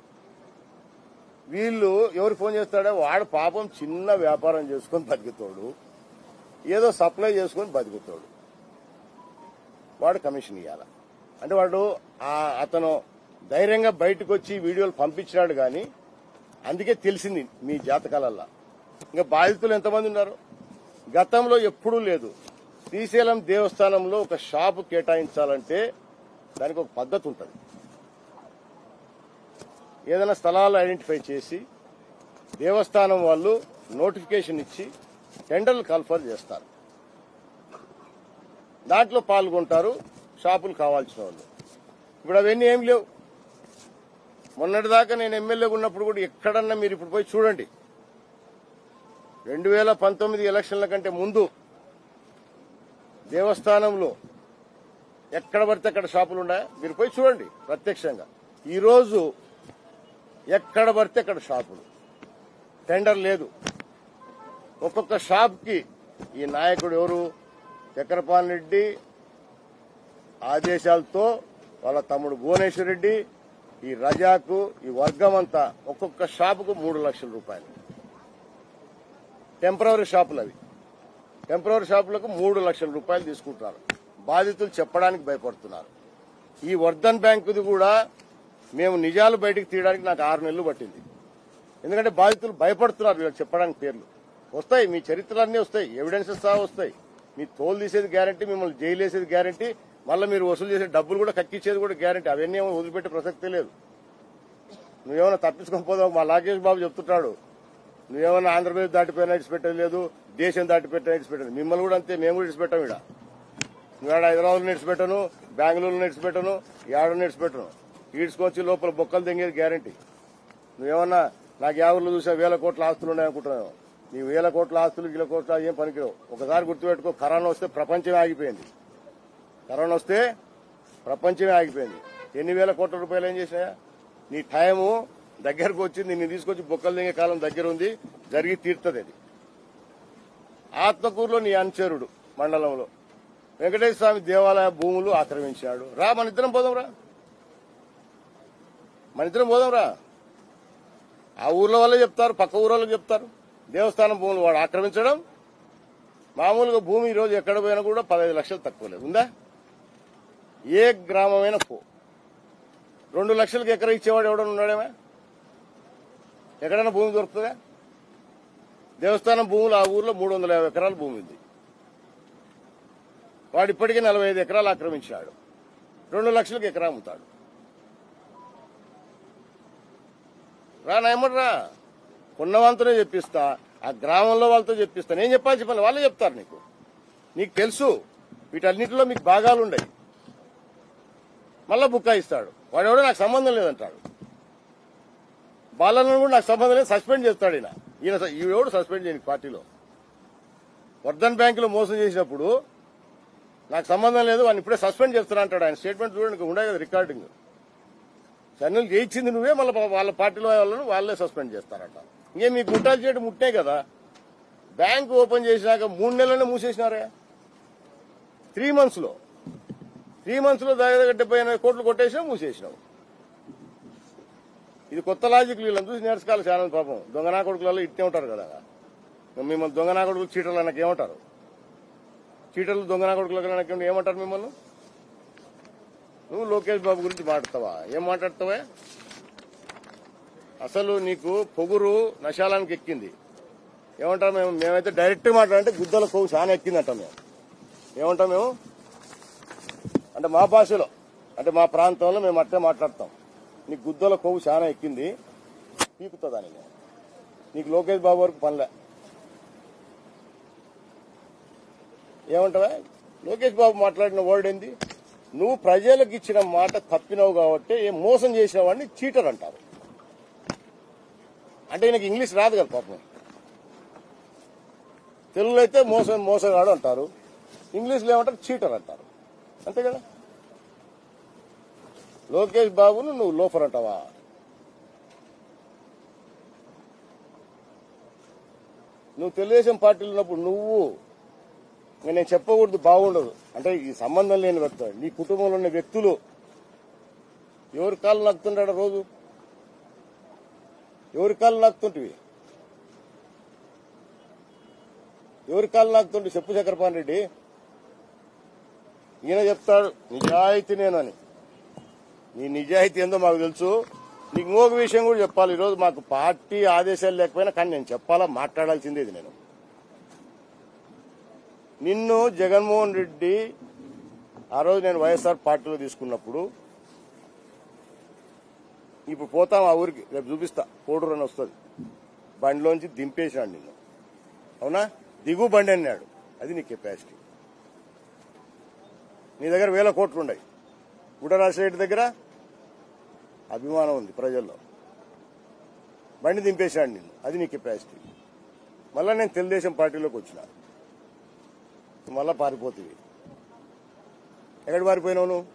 వీళ్ళు ఎవరు ఫోన్ చేస్తాడో వాడు పాపం చిన్న వ్యాపారం చేసుకొని బతుకుతాడు, ఏదో సప్లై చేసుకొని బతుకుతాడు. వాడు కమిషన్ ఇవ్వాల అంటే వాడు అతను ధైర్యంగా బయటకు వచ్చి వీడియోలు పంపించినాడు. కానీ అందుకే తెలిసింది మీ జాతకాలల్లా. ఇంకా బాధితులు ఎంతమంది ఉన్నారు? గతంలో ఎప్పుడూ లేదు. శ్రీశైలం దేవస్థానంలో ఒక షాపు కేటాయించాలంటే దానికి ఒక పద్ధతి ఉంటుంది. ఏదైనా స్థలాలు ఐడెంటిఫై చేసి దేవస్థానం వాళ్ళు నోటిఫికేషన్ ఇచ్చి టెండర్లు కన్ఫర్ చేస్తారు. దాంట్లో పాల్గొంటారు షాపులు కావాల్సిన వాళ్ళు. ఇప్పుడు అవన్నీ ఏం లేవు. మొన్నటిదాకా నేను ఎమ్మెల్యేగా ఉన్నప్పుడు కూడా ఎక్కడన్నా మీరు ఇప్పుడు పోయి చూడండి, 2019 ఎలక్షన్ల కంటే ముందు దేవస్థానంలో ఎక్కడ పడితే అక్కడ షాపులు ఉన్నాయా? మీరు పోయి చూడండి ప్రత్యక్షంగా. ఈరోజు ఎక్కడ పడితే అక్కడ షాపులు, టెండర్ లేదు. ఒక్కొక్క షాప్కి ఈ నాయకుడు ఎవరు, చక్రపాణి రెడ్డి ఆదేశాలతో వాళ్ళ తమ్ముడు భువనేశ్వర్ రెడ్డి, ఈ రజాకు, ఈ వర్గం అంతా ఒక్కొక్క షాపుకు 3 లక్షల రూపాయలు. టెంపరరీ షాపులు అవి. టెంపరరీ షాపులకు 3 లక్షల రూపాయలు తీసుకుంటున్నారు. బాధితులు చెప్పడానికి భయపడుతున్నారు. ఈ వర్ధన్ బ్యాంకుది కూడా మేము నిజాలు బయటకు తీయడానికి నాకు 6 నెలలు పట్టింది. ఎందుకంటే బాధితులు భయపడుతున్నారు వీళ్ళకి చెప్పడానికి. పేర్లు వస్తాయి, మీ చరిత్రలన్నీ వస్తాయి, ఎవిడెన్సెస్ సహా వస్తాయి. మీ తోలు తీసేది గ్యారంటీ, మిమ్మల్ని జైలు వేసేది గ్యారంటీ, మళ్ళీ మీరు వసూలు చేసే డబ్బులు కూడా కక్కిచ్చేది కూడా గ్యారంటీ. అవన్నీ ఏమో వదిలిపెట్టే ప్రసక్తే లేదు. నువ్వేమైనా తప్పించుకోకపోదావు. మా లాకేష్ బాబు చెప్తుంటాడు, నువ్వేమన్నా ఆంధ్రప్రదేశ్ దాటిపోయినా ఇడిచిపెట్టేది లేదు, దేశం దాటిపెట్టినా ఇడిచిపెట్టదు. మిమ్మల్ని కూడా అంతే, మేము కూడా ఇడిచిపెట్టాం. ఇక్కడ నువ్వు హైదరాబాద్లో ఇడిచిపెట్టను, బెంగళూరులో ఇడిచిపెట్టను, ఏడను ఇడిచిపెట్టను. ఈడ్చుకొచ్చి లోపల బొక్కలు తెంగేది గ్యారంటీ. నువ్వేమన్నా నాకు యావూర్లో చూసా 1000 కోట్ల ఆస్తులు ఉన్నాయనుకుంటున్నావు. నీ 1000 కోట్ల ఆస్తులు 1,000 కోట్ల ఏం పనికిరావు. ఒకసారి గుర్తుపెట్టుకో, కరోనా వస్తే ప్రపంచమే ఆగిపోయింది. కరోనా వస్తే ప్రపంచమే ఆగిపోయింది. ఎన్ని 1000 కోట్ల రూపాయలు ఏం చేసినాయా? నీ టైము దగ్గరకు వచ్చింది, నిన్ను తీసుకొచ్చి బొక్కలు దిగే కాలం దగ్గర ఉంది, జరిగి తీరుతుంది. అది ఆత్మకూరులో నీ అనుచరుడు మండలంలో వెంకటేశ్వర స్వామి దేవాలయ భూములు ఆక్రమించాడు. రా మన ఇద్దరం పోదాం రా. ఆ ఊర్లో వాళ్ళే చెప్తారు, పక్క ఊర్లో చెప్తారు. దేవస్థానం భూములు వాడు ఆక్రమించడం. మామూలుగా భూమి ఈరోజు ఎక్కడ పోయినా కూడా 15 లక్షలు తక్కువ లేదు. ఉందా? ఏ గ్రామమైనా 2 లక్షలకు ఎకరా ఇచ్చేవాడు ఎవడన్నా ఉన్నాడేమా? ఎక్కడైనా భూమి దొరుకుతుందా? దేవస్థానం భూములు ఆ ఊర్లో 350 ఎకరాల భూమి ఉంది. వాడు ఇప్పటికే 45 ఎకరాలు ఆక్రమించాడు. 2 లక్షలకు ఎకరా అమ్ముతాడు. నాయమ్మడ్రా, కొన్నవంతనే చెప్పిస్తా, ఆ గ్రామంలో వాళ్ళతో చెప్పిస్తా. నేను చెప్పాల్సి పని వాళ్ళే చెప్తారు. నీకు తెలుసు వీటన్నిటిలో మీకు భాగాలుండయి. మళ్ళా బుక్కాయిస్తాడు. వాడెవడో నాకు సంబంధం లేదంటాడు. బాలను కూడా నాకు సంబంధం లేదు, సస్పెండ్ చేస్తాడు. ఈయన సస్పెండ్ చేయని పార్టీలో వర్ధన్ బ్యాంకులో మోసం చేసినప్పుడు నాకు సంబంధం లేదు, వాడిని ఇప్పుడే సస్పెండ్ చేస్తున్నా అంటాడు. ఆయన స్టేట్మెంట్ చూడండి, ఉండే కదా రికార్డింగ్. చర్యలు చేయించింది నువ్వే, మళ్ళీ వాళ్ళ పార్టీలో వాళ్ళను వాళ్ళే సస్పెండ్ చేస్తారట. ఇంకే మీ గుట్టాలు చేయడం ముట్టే కదా. బ్యాంకు ఓపెన్ చేసినాక 3 నెలలనే మూసేసినారే. 3 మంత్స్లో దగ్గర 70-80 కోట్లు కొట్టేసినా మూసేసినావు. ఇది కొత్త లాజిక్. వీళ్ళని చూసి నేర్చుకోవాలి చాలా. పాపం దొంగనా కొడుకులలో ఇట్టే ఉంటారు కదా. మిమ్మల్ని దొంగ నా కొడుకులు చీటర్లు నాకు ఏమంటారు? చీటర్లు దొంగ నా కొడుకులు ఏమంటారు మిమ్మల్ని? నువ్వు లోకేష్ బాబు గురించి మాట్లాడతావా? ఏం మాట్లాడతావా? అసలు నీకు పొగురు నశాలానికి ఎక్కింది. ఏమంటాం మేమైతే డైరెక్ట్ మాట్లాడంటే గుద్దల కొవ్వు చాలా ఎక్కిందంటాం మేము. ఏమంటాం మేము అంటే మా భాషలో, అంటే మా ప్రాంతంలో మేము అట్టే మాట్లాడతాం. నీకు గుద్దల కొవ్వు చాలా ఎక్కింది, పీకుతుందని. నీకు లోకేష్ బాబు వరకు పనిలే. ఏమంటావా? లోకేష్ బాబు మాట్లాడిన వర్డ్ ఏంది? నువ్వు ప్రజలకు ఇచ్చిన మాట తప్పినావు కాబట్టి మోసం చేసిన వాడిని చీటర్ అంటారు. అంటే ఈయనకి ఇంగ్లీష్ రాదు కదా పాపం. తెలుగులో అయితే మోసగాడు అంటారు, ఇంగ్లీష్లో ఏమంటారు? చీటర్ అంటారు. అంతే కదా. లోకేష్ బాబును నువ్వు లోఫర్ అంటావా? నువ్వు తెలుగుదేశం పార్టీలో ఉన్నప్పుడు నువ్వు నేను చెప్పకూడదు, బాగుండదు. అంటే ఈ సంబంధం లేని వ్యక్తి, నీ కుటుంబంలో ఉన్న వ్యక్తులు ఎవరి కాళ్ళు నాకుతుంటాడు రోజు? ఎవరి కాళ్ళు నాకుతుంటివి? ఎవరి కాళ్ళు నాకుతుంటే చెప్పు చక్రపాణి రెడ్డి. ఈయన చెప్తాడు నిజాయితీ నేను అని. నీ నిజాయితీ ఏందో మాకు తెలుసు. నీకు ఇంకొక విషయం కూడా చెప్పాలి. ఈరోజు మాకు పార్టీ ఆదేశాలు లేకపోయినా కానీ నేను చెప్పాలా, మాట్లాడాల్సిందేది. నేను నిన్ను జగన్మోహన్ రెడ్డి ఆ రోజు నేను వైఎస్ఆర్ పార్టీలో తీసుకున్నప్పుడు, ఇప్పుడు పోతాం ఆ ఊరికి, రేపు చూపిస్తా, కోడూరు అని వస్తుంది, బండిలోంచి దింపేశాడు నిన్ను. అవునా? దిగు బండి అన్నాడు. అది నీ కెపాసిటీ. నీ దగ్గర 1000 కోట్లు ఉన్నాయి. గుడరాజశేఖర్ దగ్గర అభిమానం ఉంది ప్రజల్లో. బండి దింపేశాడు నిన్ను. అది నీ కెపాసిటీ. మళ్ళా నేను తెలుగుదేశం పార్టీలోకి వచ్చిన, మళ్ళా పారిపోతుంది. ఎక్కడ పారిపోయినావు నువ్వు?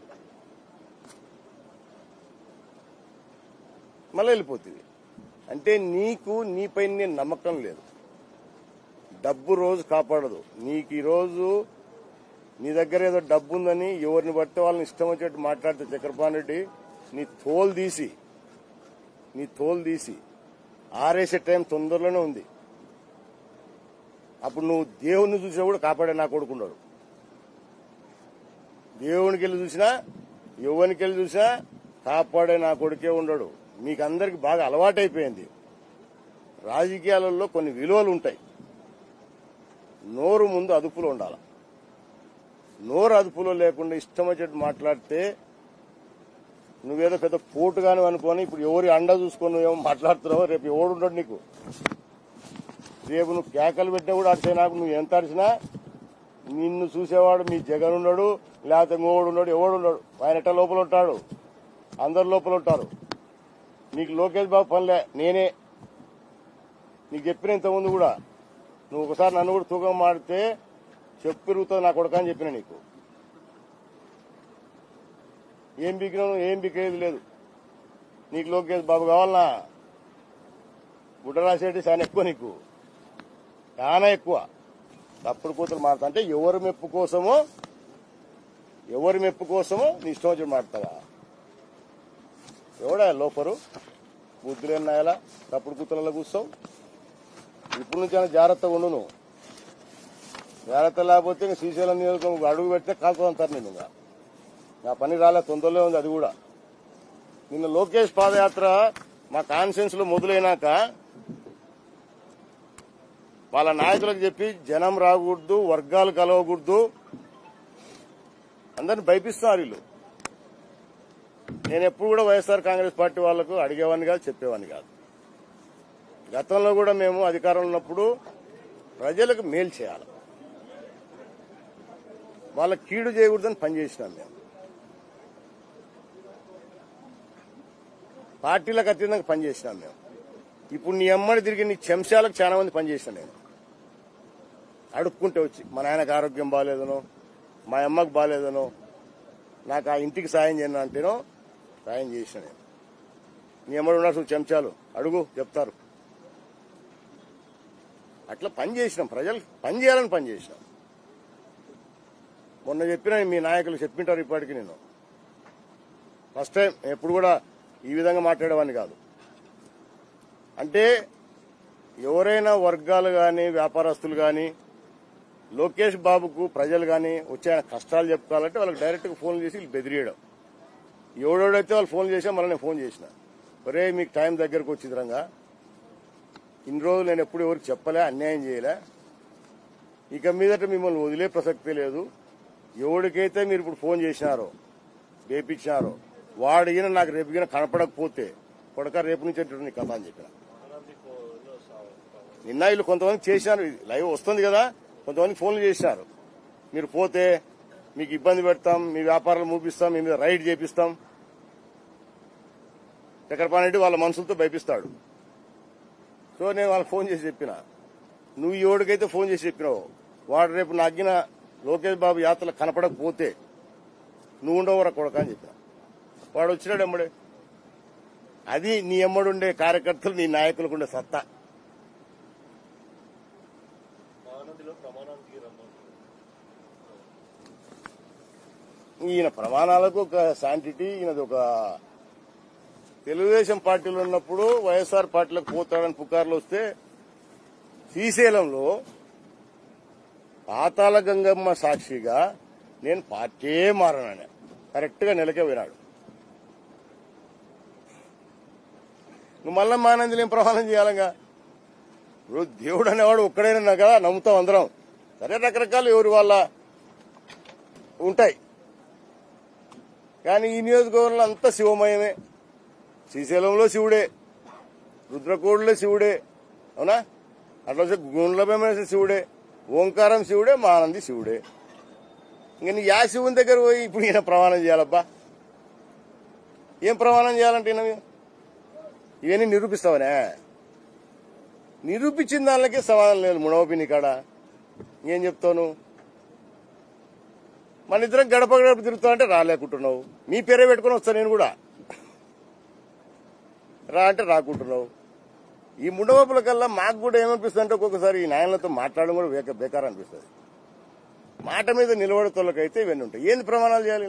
మళ్ళీ వెళ్ళిపోతుంది. అంటే నీకు నీపైన నమ్మకం లేదు. డబ్బు రోజు కాపాడదు. నీకు ఈరోజు నీ దగ్గర ఏదో డబ్బు ఉందని ఎవరిని పడితే వాళ్ళని ఇష్టం వచ్చేట్టు మాట్లాడితే చక్రపాణి రెడ్డి నీ తోలు తీసి ఆరేసే టైం తొందరలోనే ఉంది. అప్పుడు నువ్వు దేవుణ్ణి చూసినా కూడా కాపాడే నా కొడుకున్నాడు. దేవునికి వెళ్ళి చూసినా, ఎవరికి వెళ్ళి చూసినా కాపాడే నా కొడుకే ఉండడు. మీకు అందరికి బాగా అలవాటైపోయింది. రాజకీయాలలో కొన్ని విలువలు ఉంటాయి. నోరు ముందు అదుపులో ఉండాలి. నోరు అదుపులో లేకుండా ఇష్టం వచ్చేట్టు మాట్లాడితే నువ్వేదో పెద్ద పోటుగాను అనుకోని ఇప్పుడు ఎవరి అండ చూసుకొని నువ్వేమో మాట్లాడుతున్నావో రేపు ఎవడుండడు నీకు. రేపు నువ్వు కేకలు పెట్టినా కూడా అరిసే నాకు నువ్వు ఎంత అరిసినా నిన్ను చూసేవాడు మీ జగన్ ఉన్నాడు, లేకపోతే ఇంకోడు ఉన్నాడు, ఎవడు ఉన్నాడు. ఆయన ఎట్ట లోపల ఉంటాడు, అందరు లోపల ఉంటారు. నీకు లోకేష్ బాబు పనిలే. నేనే నీకు చెప్పిన ఇంతకుముందు కూడా, నువ్వు ఒకసారి నన్ను కూడా తూకం మాడితే చెప్పు పెరుగుతుంది నా కొడుకు అని చెప్పిన. నీకు ఏం బిగినావు? ఏం బిగేది లేదు. నీకు లోకేష్ బాబు కావాలన్నా? గుడ్డరాశెట్టి చాలా ఎక్కువ, నీకు చాలా ఎక్కువ. తప్పుడు కూతురు మారుతా అంటే ఎవరి మెప్పు కోసమో నీ ఇష్టం వచ్చి మాడతావా? ఎవడా లోపరు? బుద్ధులేనాయలా తప్పుడు కూతురులో కూర్చోవు. ఇప్పుడు నుంచి అయినా జాగ్రత్తగా ఉండు. నువ్వు జాగ్రత్త లేకపోతే ఇంక శ్రీశైలం నియోజకవర్గం అడుగు పెడితే కాల్చుకుంటారు నేను. ఇంకా నా పని రాలే, తొందరలో ఉంది అది కూడా. నిన్న లోకేష్ పాదయాత్ర మా కాన్ఫరెన్స్ లో మొదలైనాక వాళ్ళ నాయకులకు చెప్పి జనం రాకూడదు, వర్గాలు కలవకూడదు, అందరిని భయపిస్తున్నారు వీళ్ళు. నేను ఎప్పుడు కూడా వైఎస్ఆర్ కాంగ్రెస్ పార్టీ వాళ్లకు అడిగేవాడిని కాదు, చెప్పేవాడిని కాదు. గతంలో కూడా మేము అధికారంలో ఉన్నప్పుడు ప్రజలకు మేలు చేయాలి, వాళ్ళకి కీడు చేయకూడదని పనిచేసినాం మేము. పార్టీలకు అత్యంతంగా పనిచేసినాం మేము. ఇప్పుడు నీ అమ్మని తిరిగి నీ చెంచాలకు చాలా మంది పనిచేసిన నేను. అడుక్కుంటే వచ్చి మా నాయనకు ఆరోగ్యం బాగాలేదనో, మా అమ్మకు బాగాలేదనో, నాకు ఆ ఇంటికి సాయం చేయను అంటేనో సాయం చేసిన నేను. నీ అమ్మడు ఉన్నారు చెంచాలు, అడుగు చెప్తారు. అట్లా పని చేసినాం, ప్రజలు పని చేయాలని పని చేసినాం. మొన్న చెప్పిన మీ నాయకులు చెప్పింటారు ఇప్పటికీ. నేను ఫస్ట్ టైం ఎప్పుడు కూడా ఈ విధంగా మాట్లాడేవాడిని కాదు. అంటే ఎవరైనా వర్గాలు గాని వ్యాపారస్తులు గాని లోకేష్ బాబుకు ప్రజలు గాని వచ్చి ఆయన కష్టాలు చెప్పుకోవాలంటే వాళ్ళకి డైరెక్ట్ గా ఫోన్ చేసి వీళ్ళు బెదిరియడం. ఎవడెవడైతే వాళ్ళు ఫోన్ చేసా మళ్ళీ నేను ఫోన్ చేసిన, ఒరే మీకు టైం దగ్గరకు వచ్చింది రంగా, ఇన్ని రోజులు నేను ఎప్పుడు ఎవరికి చెప్పలే, అన్యాయం చేయలే, ఇక మీదట మిమ్మల్ని వదిలే ప్రసక్తే లేదు. ఎవరికైతే మీరు ఇప్పుడు ఫోన్ చేసినారో రేపిచ్చినారో వాడు ఈయన నాకు రేపు గిన కనపడకపోతే కొడక రేపు నుంచి అంటాడు నీ కథ అని చెప్పిన. నిన్న వీళ్ళు కొంతమంది చేసినారు, లైవ్ వస్తుంది కదా, కొంతమంది ఫోన్లు చేసినారు, మీరు పోతే మీకు ఇబ్బంది పెడతాం, మీ వ్యాపారాలు మూపిస్తాం, మీ మీద రైడ్ చేపిస్తాం. చక్రపాణి రెడ్డి వాళ్ళ మనుషులతో భయపిస్తాడు. సో నేను వాళ్ళకి ఫోన్ చేసి చెప్పిన, నువ్వు ఎవడికైతే ఫోన్ చేసి చెప్పినావు వాడు రేపు నగ్గిన లోకేష్ బాబు యాత్రలు కనపడకపోతే నువ్వు ఉండవరా కొడక అని చెప్పిన. వాడు వచ్చినాడు ఎమ్మడే. అది నీ ఎమ్మడుండే కార్యకర్తలు, నీ నాయకులకు ఉండే సత్తా. ఈయన ప్రమాణాలకు ఒక శాంటిటీ, ఈయనది ఒక తెలుగుదేశం పార్టీలో ఉన్నప్పుడు వైఎస్ఆర్ పార్టీలకు పోతాడని పుకార్లు వస్తే శ్రీశైలంలో పాతాళ గంగమ్మ సాక్షిగా నేను పార్టీ మారనని కరెక్ట్ గా నెలకే పోయినాడు. నువ్వు మళ్ళా మానందిలో ఏం ప్రమాణం చేయాలంగా? ఇప్పుడు దేవుడు అనేవాడు ఒక్కడైనా కదా నమ్ముతాం అందరం. సరే రకరకాలు ఎవరి వాళ్ళ ఉంటాయి, కానీ ఈ నియోజకవర్గంలో అంతా శివమయమే. శ్రీశైలంలో శివుడే, రుద్రకోడులో శివుడే, అవునా? అట్లా గుండ్లభమైన శివుడే, ఓంకారం శివుడే, మానంది శివుడే. ఇంక నీ యా శివుని దగ్గర పోయి ఇప్పుడు ఈయన ప్రమాణం చేయాలబ్బా? ఏం ప్రమాణం చేయాలంటే ఇవన్నీ నిరూపిస్తావనే? నిరూపించిన దానికే సమాధానం లేదు మునవపిని కాడ. ఏం చెప్తాను? మన ఇద్దరం గడప గడప తిరుగుతా అంటే రాలేకుంటున్నావు. మీ పేరే పెట్టుకుని వస్తా నేను కూడా, రా అంటే రాకుంటున్నావు. ఈ ముండవపుల కల్లా మాకు కూడా ఏమనిపిస్తుంది అంటే ఒక్కొక్కసారి ఈ నాయనలతో మాట్లాడడం కూడా బేకారం అనిపిస్తుంది. మాట మీద నిలబడతోళ్ళకైతే ఇవన్నీ ఉంటాయి. ఏంది ప్రమాణాలు చేయాలి?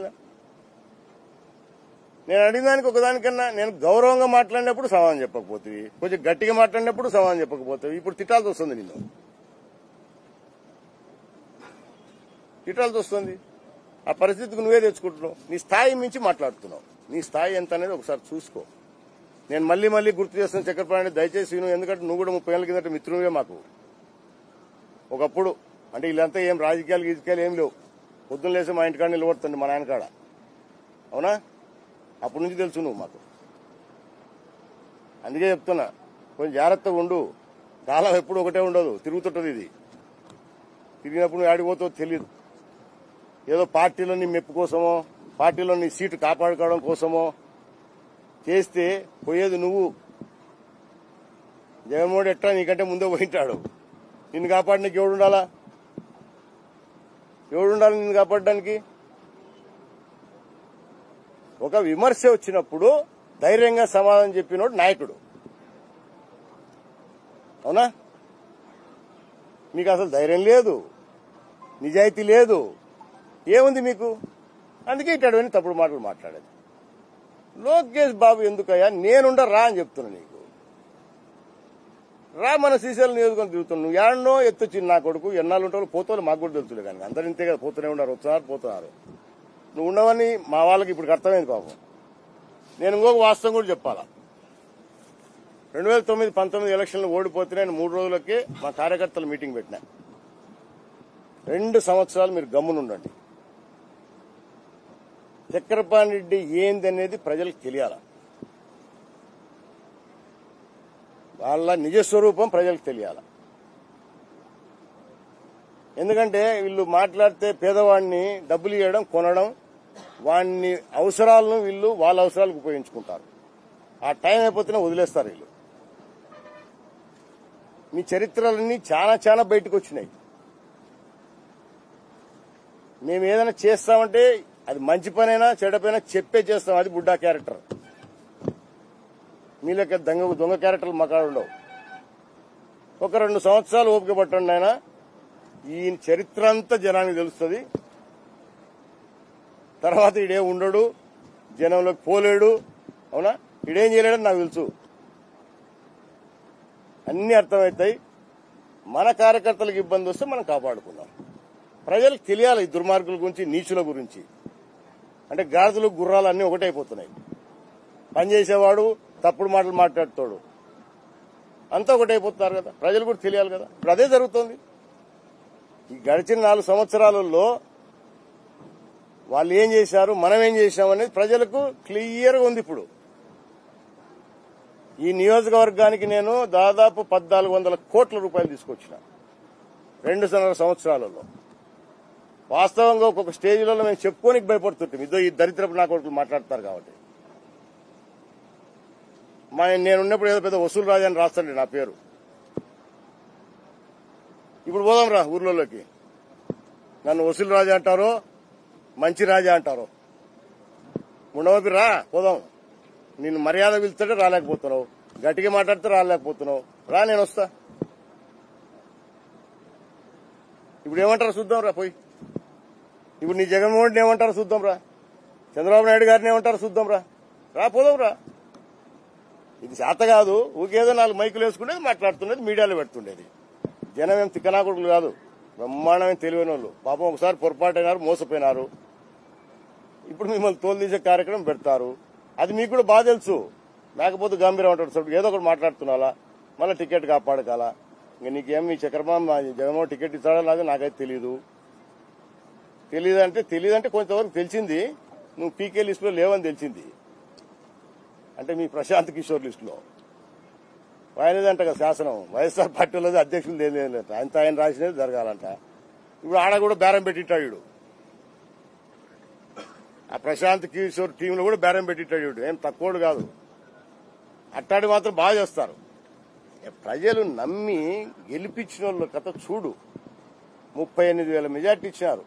నేను అడిగిన దానికి ఒకదానికన్నా నేను గౌరవంగా మాట్లాడినప్పుడు సమాధానం చెప్పకపోతే, కొంచెం గట్టిగా మాట్లాడినప్పుడు సమాధానం చెప్పకపోతే ఇప్పుడు తిట్టాల్సి వస్తుంది. నిన్ను తిట్టాల్సి వస్తుంది. ఆ పరిస్థితికి నువ్వే తెచ్చుకుంటున్నావు. నీ స్థాయి మించి మాట్లాడుతున్నావు. నీ స్థాయి ఎంత అనేది ఒకసారి చూసుకో. నేను మళ్లీ మళ్లీ గుర్తు చేస్తున్న చక్రపాణి, దయచేసి నువ్వు, ఎందుకంటే నువ్వు కూడా 30 ఏళ్ల కిందట మిత్రునివే మాకు ఒకప్పుడు. అంటే వీళ్ళంతా ఏం రాజకీయాలు గీజకీయాలు ఏం లేవు. పొద్దున్న లేసి మా ఇంటికాడ నిలబడుతుంది మా నాయన కాడ, అవునా? అప్పటి నుంచి తెలుసు నువ్వు మాకు. అందుకే చెప్తున్నా, కొంచెం జాగ్రత్తగా ఉండు. కాలం ఎప్పుడు ఒకటే ఉండదు, తిరుగుతుంటది. ఇది తిరిగినప్పుడు నువ్వు ఆడిపోతావు తెలియదు. ఏదో పార్టీలోని మెప్పు కోసమో, పార్టీలోని సీటు కాపాడుకోవడం కోసమో చేస్తే పోయేది నువ్వు. జగన్మోహన్ ఎట్లా నీకంటే ముందే పోయింటాడు. నిన్ను కాపాడడానికి ఎవడుండాలా? ఎవడుండాలి నిన్ను కాపాడడానికి? ఒక విమర్శ వచ్చినప్పుడు ధైర్యంగా సమాధానం చెప్పినోడు నాయకుడు, అవునా? మీకు అసలు ధైర్యం లేదు, నిజాయితీ లేదు, ఏముంది మీకు? అందుకే ఇట్లాంటివన్నీ తప్పుడు మాటలు మాట్లాడేది. లోకేష్ బాబు ఎందుకయ్యా నేనుండ రా అని చెప్తున్నా నీకు. రా, మన శ్రీశైలం నియోజకవర్గం తిరుగుతున్నావు. నువ్వు ఏడనో ఎత్తొచ్చింది నా కొడుకు. ఎన్నాళ్ళు ఉంటావు పోతావు మాకు కూడా తెలుసులే, కానీ అందరు ఇంతే కదా, పోతూనే ఉన్నారు, వస్తున్నారు పోతున్నారు. నువ్వు ఉండవని మా వాళ్ళకి ఇప్పుడు అర్థమైంది పాపం. నేను ఇంకొక వాస్తవం కూడా చెప్పాలా. 2019 ఎలక్షన్లు ఓడిపోతే నేను 3 రోజులకే మా కార్యకర్తలు మీటింగ్ పెట్టినా. 2 సంవత్సరాలు మీరు గమ్మునుండండి. చక్రపాణి రెడ్డి ఏందనేది ప్రజలకు తెలియాల. వాళ్ళ నిజస్వరూపం ప్రజలకు తెలియాల. ఎందుకంటే వీళ్ళు మాట్లాడితే పేదవాడిని డబ్బులు ఇవ్వడం, కొనడం, వాడిని అవసరాలను వీళ్ళు వాళ్ళ అవసరాలకు ఉపయోగించుకుంటారు. ఆ టైం అయిపోతేనే వదిలేస్తారు వీళ్ళు. మీ చరిత్రలన్నీ చాలా చాలా బయటకు వచ్చినాయి. మేము ఏదైనా చేస్తామంటే అది మంచి పనైనా చెడ్డ పైన చెప్పే చేస్తాం. అది బుడ్డా క్యారెక్టర్. మీ లెక్క దొంగ క్యారెక్టర్లు మకాడు ఉండవు. ఒక 2 సంవత్సరాలు ఓపిక పట్టండి ఆయన. ఈ చరిత్ర అంతా జనానికి తెలుస్తుంది. తర్వాత ఈడే ఉండడు, జనంలోకి పోలేడు, అవునా? ఈడేం చేయలేడని నాకు తెలుసు. అన్ని అర్థమవుతాయి. మన కార్యకర్తలకు ఇబ్బంది వస్తే మనం కాపాడుకుందాం. ప్రజలకు తెలియాలి ఈ దుర్మార్గుల గురించి, నీచుల గురించి. అంటే గాజులు గుర్రాలు అన్నీ ఒకటైపోతున్నాయి. పనిచేసేవాడు తప్పుడు మాటలు మాట్లాడుతాడు, అంతా ఒకటైపోతున్నారు కదా. ప్రజలు కూడా తెలియాలి కదా. ఇప్పుడు అదే జరుగుతుంది. ఈ గడిచిన 4 సంవత్సరాలలో వాళ్ళు ఏం చేశారు, మనం ఏం చేశామనేది ప్రజలకు క్లియర్గా ఉంది. ఇప్పుడు ఈ నియోజకవర్గానికి నేను దాదాపు 1400 కోట్ల రూపాయలు తీసుకొచ్చిన 2.5 సంవత్సరాలలో. వాస్తవంగా ఒక్కొక్క స్టేజ్లలో మేము చెప్పుకోనికి భయపడుతుంటాం. ఇదో ఈ దరిద్రపు నా కొడుకులు మాట్లాడతారు కాబట్టి. నేనున్నప్పుడు ఏదో పెద్ద వసూలు రాజా అని రాస్తాండి నా పేరు. ఇప్పుడు పోదాం రా ఊర్లలోకి. నన్ను వసూలు రాజా అంటారో మంచి రాజా అంటారో. ముండవపి రా పోదాం. నిన్ను మర్యాద పిలుస్తుంటే రాలేకపోతున్నావు, గట్టిగా మాట్లాడితే రాలేకపోతున్నావు. రా నేను వస్తా. ఇప్పుడు ఏమంటారో చూద్దాం రా పోయి. ఇప్పుడు నీ జగన్మోహన్ ఏమంటారో చూద్దాం రా. చంద్రబాబు నాయుడు గారిని ఏమంటారో చూద్దాం రా. రా పోదాం రా. ఇది చేత కాదు. ఊకేదో 4 మైకులు వేసుకునేది మాట్లాడుతున్నది, మీడియాలో పెడుతుండేది. జనం ఏం తిక్కనాకుడులు కాదు, బ్రహ్మాండమైన తెలివైన వాళ్ళు. పాపం ఒకసారి పొరపాటు అయినారు, మోసపోయినారు. ఇప్పుడు మిమ్మల్ని తోలు తీసే కార్యక్రమం పెడతారు. అది మీకు కూడా బాగా తెలుసు. లేకపోతే గంభీరం అంటాడు, ఏదో ఒకటి మాట్లాడుతున్నాలా, మళ్ళీ టికెట్ కాపాడకాలా. ఇంకా నీకేం మీ చక్రబాబు జగన్మోహన్ టికెట్ ఇస్తాడా లాగా నాకైతే తెలీదు. తెలియదంటే కొంతవరకు తెలిసింది. నువ్వు పీకే లిస్టులో లేవని తెలిసింది. అంటే మీ ప్రశాంత్ కిషోర్ లిస్టులో ఆయనదంట కదా శాసనం. వైఎస్ఆర్ పార్టీలో అధ్యక్షులు లేదు, ఆయన రాసినది జరగాలంట. ఇప్పుడు ఆడ కూడా బేరం పెట్టిట్టాడు. ఆ ప్రశాంత్ కిషోర్ టీంలో కూడా బేరం పెట్టిట్టాడు. ఏం తక్కువడు కాదు. అట్టాడి మాత్రం బాగా చేస్తారు. ప్రజలు నమ్మి గెలిపించిన వాళ్ళ కథ చూడు. 38,000 మెజార్టీ ఇచ్చినారు.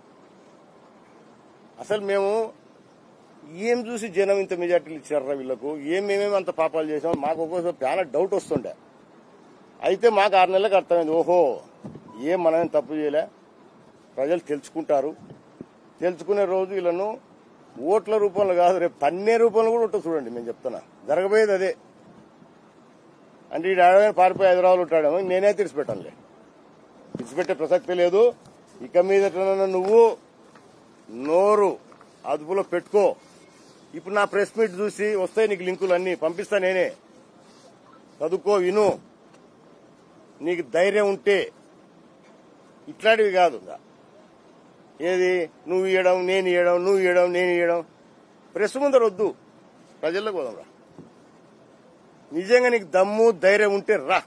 అసలు మేము ఏం చూసి జనం ఇంత మెజార్టీలు ఇచ్చారా వీళ్లకు, మేమేమి అంత పాపాలు చేసాం, మాకు ఒక్కోసారి చాలా డౌట్ వస్తుండే. అయితే మాకు 6 నెలలకు అర్థమైంది, ఓహో మనమేం తప్పు చేయలే, ప్రజలు తెలుసుకుంటారు. తెలుసుకునే రోజు వీళ్ళను ఓట్ల రూపంలో కాదు, రేపు తన్నే రూపంలో కూడా ఉంటుంది. చూడండి, మేము చెప్తున్నా, జరగబోయేది అదే. అంటే ఈ ఆడమైన పారిపోయి హైదరాబాద్ ఉంటాడేమో, నేనే తీర్చిపెట్టానులే. తీర్చిపెట్టే ప్రసక్తే లేదు. ఇక మీద నువ్వు నోరు అదుపులో పెట్టుకో. ఇప్పుడు నా ప్రెస్ మీట్ చూసి వస్తాయి నీకు లింకులు అన్ని పంపిస్తా నేనే. చదువుకో, విను. నీకు ధైర్యం ఉంటే ఇట్లాంటివి కాదు. ఏది నువ్వు ఇవ్వడం నేను ఇవ్వడం, నువ్వు ఇవ్వడం నేను ఇవ్వడం. ప్రెస్ ముందర వద్దు, ప్రజల్లోకి పోదాం రా. నిజంగా నీకు దమ్ము ధైర్యం ఉంటే రా.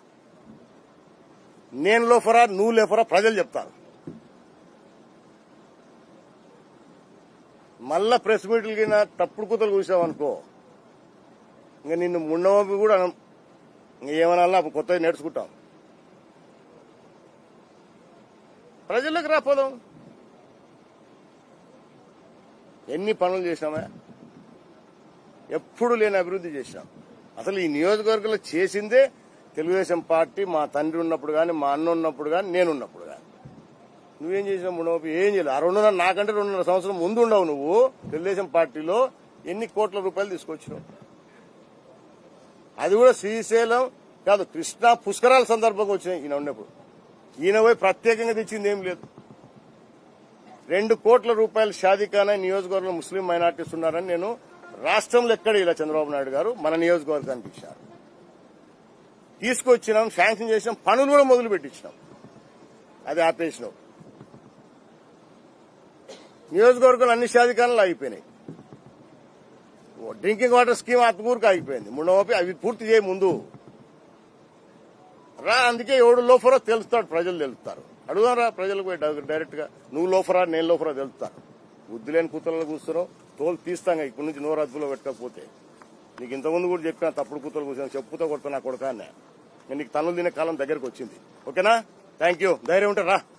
నేను లోఫరా నువ్వు లేఫరా ప్రజలు చెప్తారు. మళ్ళా ప్రెస్ మీట్లకి నా తప్పుడు కూతలు కూసావనుకో, ఇంకా నిన్ను ముండమోపి కూడా ఏమన్నా కొత్తగా నేర్చుకుంటాం. ప్రజల్లోకి రాపోదాం. ఎన్ని పనులు చేసినామా, ఎప్పుడు లేని అభివృద్ధి చేసినాం. అసలు ఈ నియోజకవర్గంలో చేసిందే తెలుగుదేశం పార్టీ. మా తండ్రి ఉన్నప్పుడు కానీ, మా అన్న ఉన్నప్పుడు కానీ, నేనున్నప్పుడు కానీ. నువ్వేం చేసినావు ముండమోపి? ఏం చేయలేదు. ఆ 2.5 నాకంటే 2.5 సంవత్సరం ముందు ఉండవు. నువ్వు తెలుగుదేశం పార్టీలో ఎన్ని కోట్ల రూపాయలు తీసుకొచ్చినావు? అది కూడా శ్రీశైలం కాదు, కృష్ణా పుష్కరాల సందర్భంగా వచ్చినాయి ఈయన ఉన్నప్పుడు. ఈయన పోయి ప్రత్యేకంగా తెచ్చింది ఏం లేదు. 2 కోట్ల రూపాయలు షాదీఖానా నియోజకవర్గంలో ముస్లిం మైనార్టీస్ ఉన్నారని నేను రాష్ట్రంలో ఎక్కడ ఇలా చంద్రబాబు నాయుడు గారు మన నియోజకవర్గానికి ఇచ్చారు. తీసుకొచ్చినాం, శాంక్షన్ చేసినాం, పనులు కూడా మొదలు పెట్టించినాం. అది ఆపేసినాం. నియోజకవర్గంలో అన్ని షాదీఖానాలు ఆగిపోయినాయి. డ్రింకింగ్ వాటర్ స్కీమ్ ఆత్మకూరుకు ఆగిపోయింది. ముండమోపి అవి పూర్తి చేయ ముందు రా. అందుకే ఎవడు లోఫరో తెలుస్తాడు, ప్రజలు తెలుస్తారు. అడుగుదాం రా ప్రజలకు పోయి డైరెక్ట్ గా. నువ్వు లోఫరా నేను లోఫరా తెలుస్తారు. బుద్ధి లేని కూతులలో కూర్చున్నావు, తోలు తీస్తాగా ఇప్పటి నుంచి నోరు అదుపులో పెట్టకపోతే. నీకు ఇంతకుముందు కూడా చెప్పిన తప్పుడు కూతురు కూర్చొని చెప్పుతో కొడుతున్నా కొడుకానే. నీకు తనులు తినే కాలం దగ్గరకు వచ్చింది. ఓకేనా? Thank you. ధైర్యం ఉంటే రా.